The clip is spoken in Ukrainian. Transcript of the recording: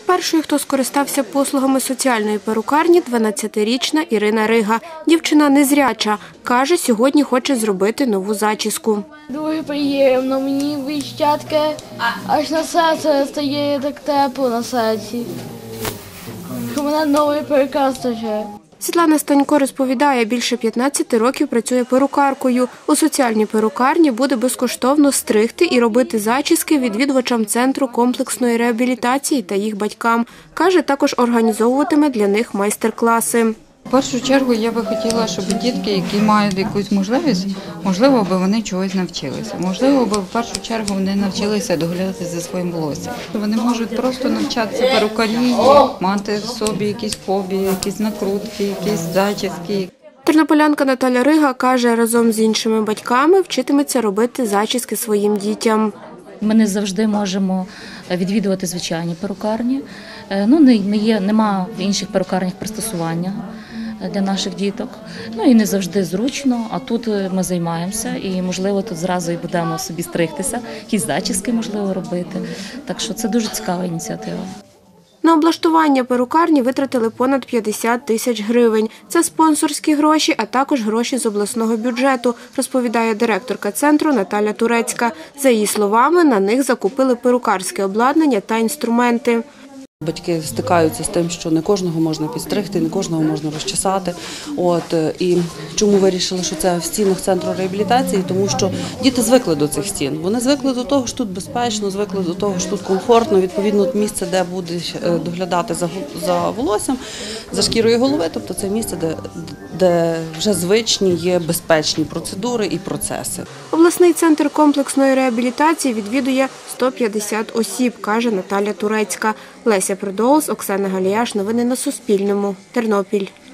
Першою, хто скористався послугами соціальної перукарні, 12-річна Ірина Рига. Дівчина незряча. Каже, сьогодні хоче зробити нову зачіску. Дуже приємно, мені вищатки, аж на серце стає так тепло на серці. У мене новий перукар стає. Світлана Станько розповідає, більше 15 років працює перукаркою. У соціальній перукарні буде безкоштовно стригти і робити зачіски відвідувачам центру комплексної реабілітації та їх батькам. Каже, також організовуватиме для них майстер-класи. В першу чергу я би хотіла, щоб дітки, які мають якусь можливість, можливо, би вони чогось навчилися. Можливо, би в першу чергу вони навчилися доглядати за своїм волоссям. Вони можуть просто навчатися перукарії, мати в собі якісь хобі, якісь накрутки, якісь зачіски. Тернополянка Наталя Рига каже, разом з іншими батьками вчитиметься робити зачіски своїм дітям. Ми не завжди можемо відвідувати звичайні перукарні. Нема в інших перукарнях пристосування для наших діток. І не завжди зручно, а тут ми займаємося і, можливо, тут зразу і будемо собі стригтися, якісь зачіски, можливо, робити. Так що це дуже цікава ініціатива. На облаштування перукарні витратили понад 50 тисяч гривень. Це спонсорські гроші, а також гроші з обласного бюджету, розповідає директорка центру Наталя Турецька. За її словами, на них закупили перукарське обладнання та інструменти. Батьки стикаються з тим, що не кожного можна підстригти, не кожного можна розчесати. І чому вирішили, що це в стінах центру реабілітації? Тому що діти звикли до цих стін. Вони звикли до того, що тут безпечно, звикли до того, що тут комфортно, відповідно, місце, де будуть доглядати за волоссям, за шкірою голови, тобто це місце, де вже звичні є безпечні процедури і процеси. Обласний центр комплексної реабілітації відвідує 150 осіб, каже Наталя Турецька. Леся Придоус, Оксана Галіяш. Новини на Суспільному. Тернопіль.